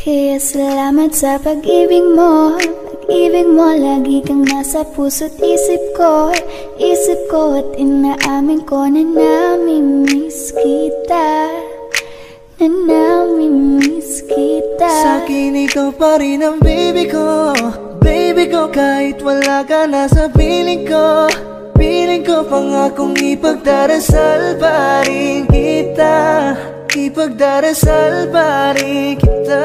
Kaya salamat sa pag-ibig mo. Pag-ibig mo, lagi kang nasa puso't isip ko. Isip ko at inaamin ko na namimiss kita. Na namimiss kita. Sa'kin ikaw pa rin ang baby ko. Baby ko kahit wala ka na sa piling ko. Piling ko pangakong ipagdarasal pa rin kita. Ipagdarasal pa rin kita.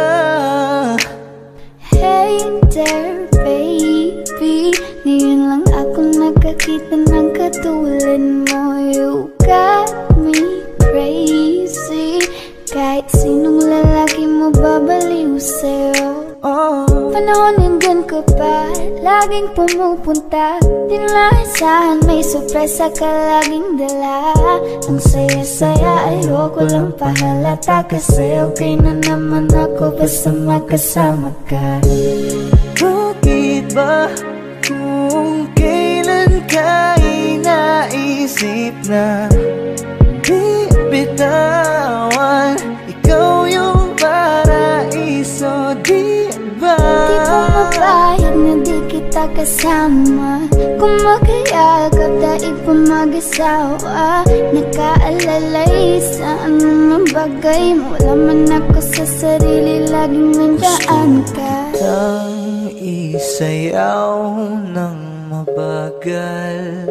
Hey there baby, ngayon lang ako nakakita ng katulad mo. You got me crazy. Kahit sinong lalaki mo babaliw sa'yo. Panahon nandun ka pa, laging pumupunta. Di naasahan may sorpresa ka laging dala. Ang saya-saya, ayoko lang pahalata. Kasi okay na naman ako basta magkasama ka. Bakit ba kung kailan ka inaisip na di bitawan? Ikaw yung paraiso, di ba? Di ko mapayag na di kita kasama. Kung makayagap daig pa mag-asawa. Nakaalalay sa anumang bagay. Wala man ako sa sarili, laging nandaan ka. Ang isayaw ng mabagal.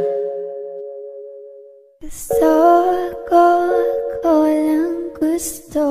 Gusto ako lang gusto.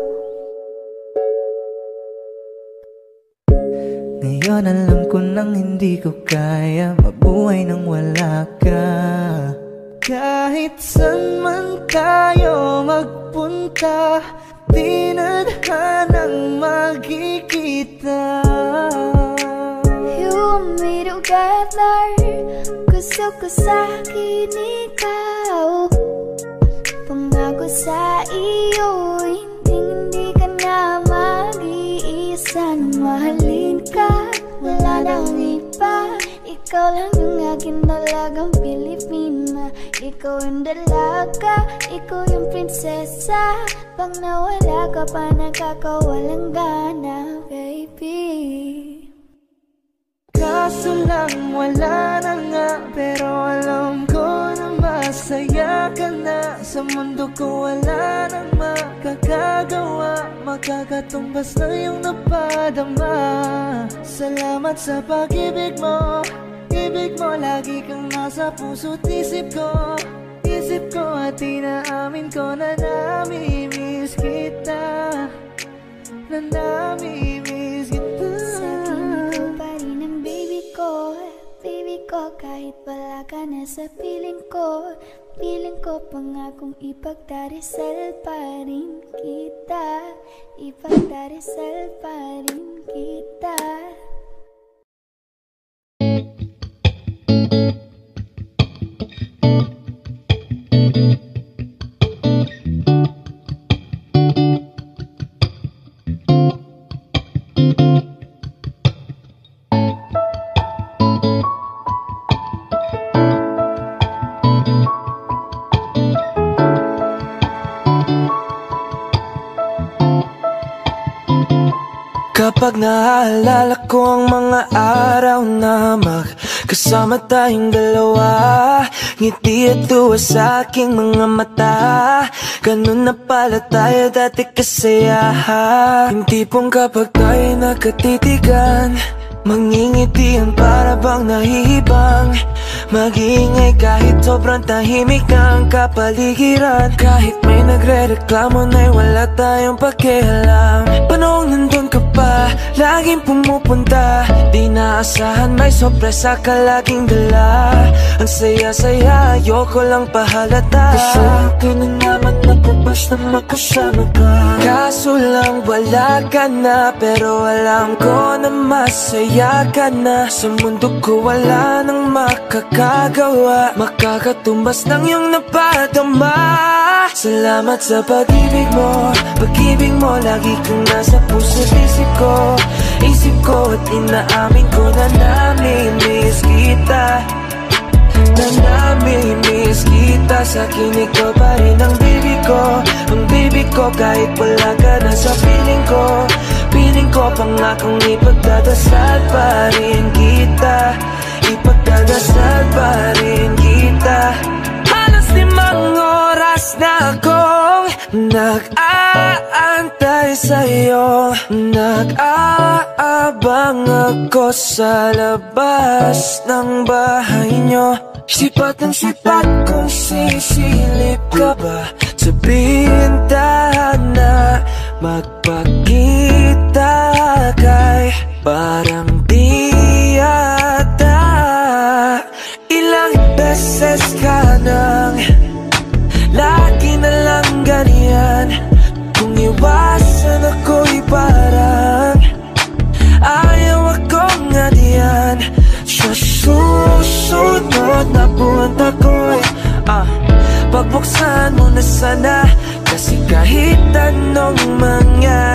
Ngayon alam ko nang hindi ko kaya mabuhay nang wala ka. Kahit saan man tayo magpunta, di na hanang magkikita. You want me together, gusto ko sa'kin ikaw. Pangako sa iyo, hindi ka na mag-iisa. Mahalin ka, wala nang iba. Ikaw lang yung akin talagang Pilipina. Ikaw yung dalaga, ikaw yung prinsesa. Pag nawala ka pa, nakakawalang gana, baby. Kaso lang wala na nga, pero alam ko na masaya ka na. Sa mundo ko wala nang makakagawa. Makakatumbas na yung napadama. Salamat sa pag-ibig mo. Ibig mo, lagi kang nasa puso't isip ko. Isip ko at inaamin ko na namimiss kita. Na namimiss kita. Baby ko, kahit wala ka na sa piling ko. Piling ko pangakong ipagdarasal pa rin kita. Ipagdarasal pa rin kita. Kapag naaalala ko ang mga araw na magkasama tayong dalawa, ngiti at tuwa sa aking mga mata. Ganun na pala tayo dati kasaya. Yung tipong kapag tayo nakatitigan, mangingitian para bang nahihibang. Mag-iingay kahit sobrang tahimik na ang kapaligiran. Kahit may nagre-reklamo na'y wala tayong pakialam. Panahong nandun ka pa, laging pumupunta. Di naasahan may sorpresa ka laging dala. Ang saya-saya, ayoko lang pahalata. Kasi akin na naman ako basta makasama ka. Kaso lang wala ka na, pero alam ko na masaya ka na. Sa mundo ko wala nang makakagawa. Makakatumbas ng iyong napadama. Salamat sa pag-ibig mo. Pag-ibig mo, lagi kang nasa puso't isip ko. Isip ko at inaamin ko na namimiss kita. Na namimiss kita. Sa'kin ikaw pa rin ang baby ko. Ang baby ko kahit wala ka na sa piling ko. Piling ko ko pangakong ipagdadasal pa rin kita, ipagdadasal pa rin kita. Halos 5 oras na akong nag-aantay sa'yo, nag-aabang ako sa labas ng bahay nyo. Sipat ng sipat kung sisilip ka ba sa bintana, magpakita kay parang di yata. Ilang beses ka nang lagi na lang ganyan, kung iwasan ako'y parang ayaw akong ngadiyan. Sa susunod na punta ko'y pagbuksan mo na sana, kasi kahit anong mangyari